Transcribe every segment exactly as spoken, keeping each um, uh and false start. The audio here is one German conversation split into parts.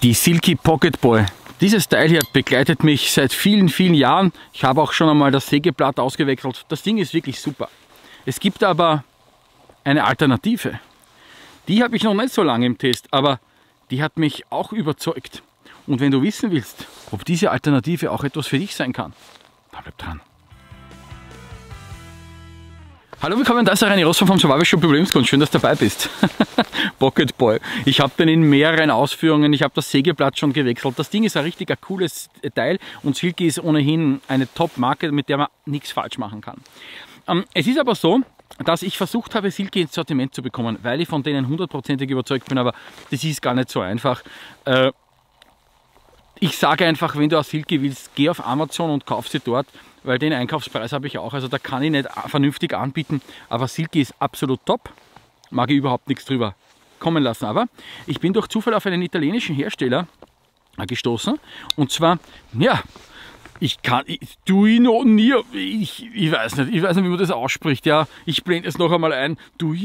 Die Silky Pocket Boy. Dieses Teil hier begleitet mich seit vielen, vielen Jahren. Ich habe auch schon einmal das Sägeblatt ausgewechselt. Das Ding ist wirklich super. Es gibt aber eine Alternative. Die habe ich noch nicht so lange im Test, aber die hat mich auch überzeugt. Und wenn du wissen willst, ob diese Alternative auch etwas für dich sein kann, dann bleib dran. Hallo, willkommen, da ist der René Rossmann vom Survival Shop Problemskunst. Schön, dass du dabei bist. Pocket Boy. Ich habe den in mehreren Ausführungen, ich habe das Sägeblatt schon gewechselt. Das Ding ist ein richtig ein cooles Teil und Silky ist ohnehin eine Top-Marke, mit der man nichts falsch machen kann. Ähm, es ist aber so, dass ich versucht habe, Silky ins Sortiment zu bekommen, weil ich von denen hundertprozentig überzeugt bin, aber das ist gar nicht so einfach. Äh, ich sage einfach, wenn du eine Silky willst, geh auf Amazon und kauf sie dort, weil den Einkaufspreis habe ich auch, also da kann ich nicht vernünftig anbieten, aber Silky ist absolut top, mag ich überhaupt nichts drüber kommen lassen, aber ich bin durch Zufall auf einen italienischen Hersteller gestoßen und zwar, ja, ich kann, ich, Duino, ich, ich weiß nicht, ich weiß nicht, wie man das ausspricht, ja, ich blende es noch einmal ein,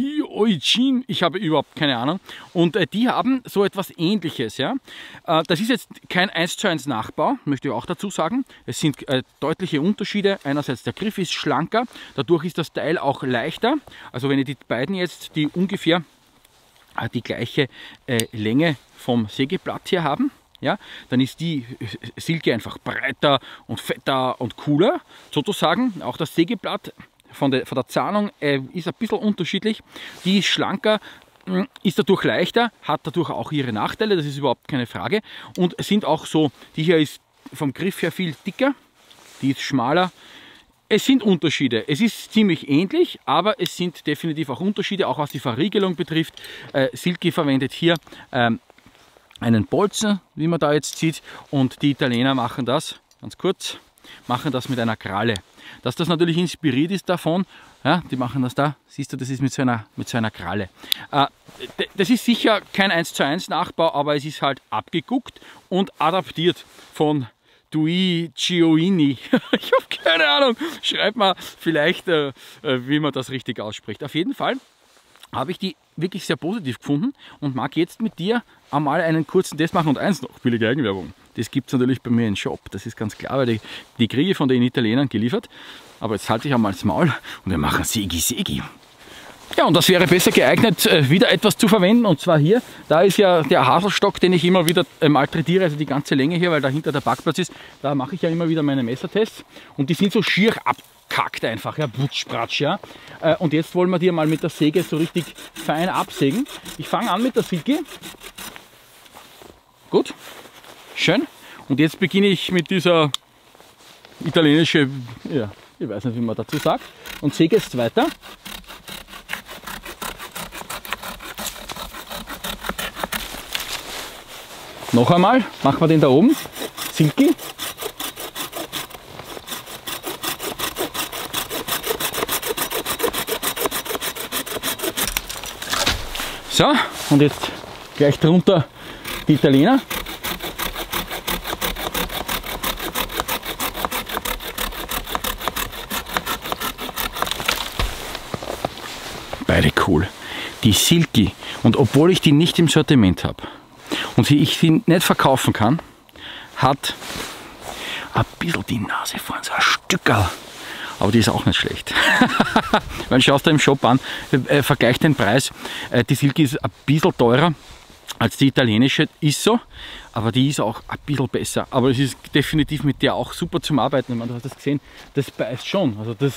Duino, ich habe überhaupt keine Ahnung und äh, die haben so etwas Ähnliches, ja, äh, das ist jetzt kein eins zu eins Nachbau, möchte ich auch dazu sagen, es sind äh, deutliche Unterschiede, einerseits der Griff ist schlanker, dadurch ist das Teil auch leichter, also wenn ihr die beiden jetzt, die ungefähr äh, die gleiche äh, Länge vom Sägeblatt hier haben, ja, dann ist die Silky einfach breiter und fetter und cooler, sozusagen. Auch das Sägeblatt von der, von der Zahnung äh, ist ein bisschen unterschiedlich. Die ist schlanker, ist dadurch leichter, hat dadurch auch ihre Nachteile, das ist überhaupt keine Frage. Und sind auch so, die hier ist vom Griff her viel dicker, die ist schmaler. Es sind Unterschiede. Es ist ziemlich ähnlich, aber es sind definitiv auch Unterschiede, auch was die Verriegelung betrifft. Äh, Silky verwendet hier ähm, einen Bolzen, wie man da jetzt sieht, und die Italiener machen das, ganz kurz, machen das mit einer Kralle. Dass das natürlich inspiriert ist davon, ja, die machen das da, siehst du, das ist mit so einer, mit so einer Kralle. Äh, das ist sicher kein eins zu eins Nachbau, aber es ist halt abgeguckt und adaptiert von Dui Gioini. Ich habe keine Ahnung, schreib mal vielleicht, äh, wie man das richtig ausspricht. Auf jeden Fall habe ich die wirklich sehr positiv gefunden und mag jetzt mit dir einmal einen kurzen Test machen. Und eins noch, billige Eigenwerbung. Das gibt es natürlich bei mir im Shop, das ist ganz klar, weil die, die kriege ich von den Italienern geliefert. Aber jetzt halte ich einmal das Maul und wir machen Segi Segi. Ja, und das wäre besser geeignet, wieder etwas zu verwenden. Und zwar hier, da ist ja der Haselstock, den ich immer wieder malträtiere, also die ganze Länge hier, weil dahinter der Parkplatz ist. Da mache ich ja immer wieder meine Messertests und die sind so schier abkackt einfach, ja, Butschbratsch, ja. Und jetzt wollen wir die mal mit der Säge so richtig fein absägen. Ich fange an mit der Silky. Gut, schön. Und jetzt beginne ich mit dieser italienische, ja, ich weiß nicht, wie man dazu sagt, und säge jetzt weiter. Noch einmal, machen wir den da oben, Silky. So, und jetzt gleich drunter die Italiener. Beide cool. Die Silky, und obwohl ich die nicht im Sortiment habe und ich sie nicht verkaufen kann, hat ein bisschen die Nase vorn, so ein Stückerl. Aber die ist auch nicht schlecht. Weil schaust du im Shop an, äh, vergleich den Preis. Äh, die Silky ist ein bisschen teurer als die italienische, ist so, aber die ist auch ein bisschen besser. Aber es ist definitiv mit der auch super zum Arbeiten. Ich meine, du hast das gesehen, das beißt schon. Also das,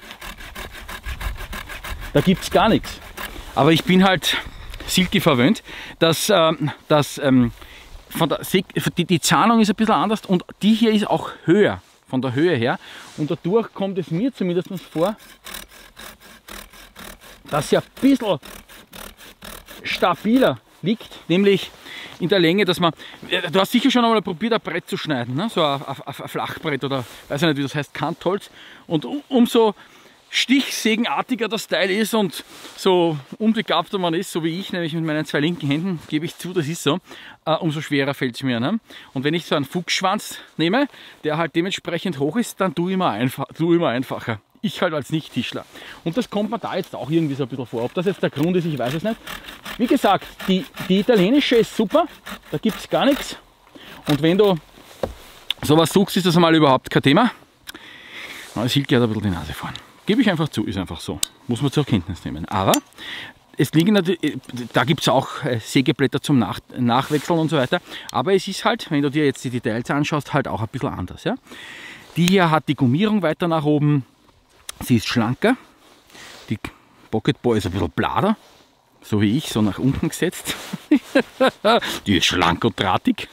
da gibt es gar nichts. Aber ich bin halt Silky verwöhnt, dass, ähm, dass ähm, von der die, die Zahnung ist ein bisschen anders und die hier ist auch höher, von der Höhe her. Und dadurch kommt es mir zumindest vor, dass sie ein bisschen stabiler liegt, nämlich in der Länge, dass man, du hast sicher schon einmal probiert, ein Brett zu schneiden, ne? So ein, ein, ein Flachbrett oder weiß ich nicht, wie das heißt, Kantholz. Und um, umso stichsägenartiger das Teil ist und so unbegabter man ist, so wie ich, nämlich mit meinen zwei linken Händen, gebe ich zu, das ist so, äh, umso schwerer fällt es mir. Ne? Und wenn ich so einen Fuchsschwanz nehme, der halt dementsprechend hoch ist, dann tue ich mir, einfach, tue ich mir einfacher. Ich halt als Nicht-Tischler. Und das kommt mir da jetzt auch irgendwie so ein bisschen vor. Ob das jetzt der Grund ist, ich weiß es nicht. Wie gesagt, die, die italienische ist super, da gibt es gar nichts. Und wenn du sowas suchst, ist das einmal überhaupt kein Thema. Aber Silke hat ein bisschen die Nase vorn. Gebe ich einfach zu, ist einfach so. Muss man zur Kenntnis nehmen. Aber es liegen natürlich, da gibt es auch Sägeblätter zum Nach Nachwechseln und so weiter. Aber es ist halt, wenn du dir jetzt die Details anschaust, halt auch ein bisschen anders. Ja? Die hier hat die Gummierung weiter nach oben. Sie ist schlanker. Die Pocket Boy ist ein bisschen blader. So wie ich, so nach unten gesetzt. Die ist schlank und drahtig.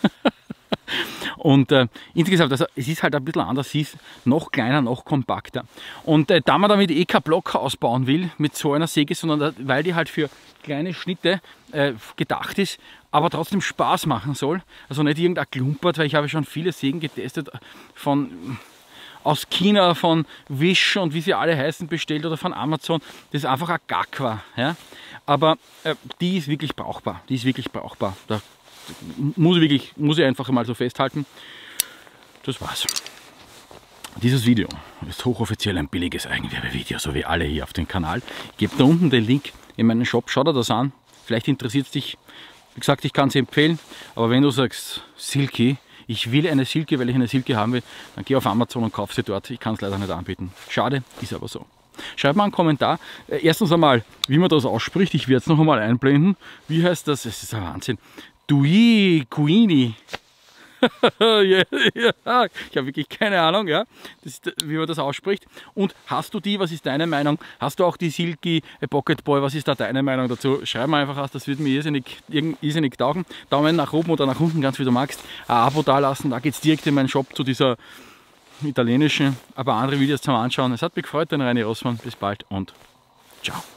Und äh, insgesamt, also es ist halt ein bisschen anders, sie ist noch kleiner, noch kompakter. Und äh, da man damit eh kein Block ausbauen will mit so einer Säge, sondern da, weil die halt für kleine Schnitte äh, gedacht ist, aber trotzdem Spaß machen soll, also nicht irgendein Klumpert, weil ich habe schon viele Sägen getestet von aus China, von Wish und wie sie alle heißen bestellt oder von Amazon, das ist einfach ein Gack war. Ja? Aber äh, die ist wirklich brauchbar, die ist wirklich brauchbar. Da muss ich, wirklich, muss ich einfach mal so festhalten. Das war's. Dieses Video ist hochoffiziell ein billiges Eigenwerbevideo, so wie alle hier auf dem Kanal. Ich gebe da unten den Link in meinen Shop, schau dir das an. Vielleicht interessiert es dich. Wie gesagt, ich kann es empfehlen, aber wenn du sagst, Silke, ich will eine Silke, weil ich eine Silke haben will, dann geh auf Amazon und kauf sie dort. Ich kann es leider nicht anbieten. Schade, ist aber so. Schreib mal einen Kommentar. Erstens einmal, wie man das ausspricht. Ich werde es noch einmal einblenden. Wie heißt das? Es ist ein Wahnsinn. Dui Queenie. ja, ja, ich habe wirklich keine Ahnung, ja, das ist, wie man das ausspricht. Und hast du die, was ist deine Meinung? Hast du auch die Silke Pocket Boy, was ist da deine Meinung dazu? Schreib mir einfach aus, das würde mir irrsinnig, irrsinnig taugen. Daumen nach oben oder nach unten, ganz wie du magst. Ein Abo da lassen, da geht es direkt in meinen Shop zu dieser italienischen, aber andere Videos zum Anschauen. Es hat mich gefreut, dein Reini Rossmann. Bis bald und ciao.